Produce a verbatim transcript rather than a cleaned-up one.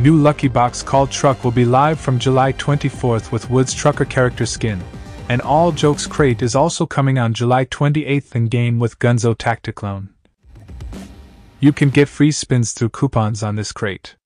New Lucky Box called Truck will be live from July twenty-fourth with Wood's Trucker character skin, and All Jokes Crate is also coming on July twenty-eighth in game with Gonzo Tacticlown. You can get free spins through coupons on this crate.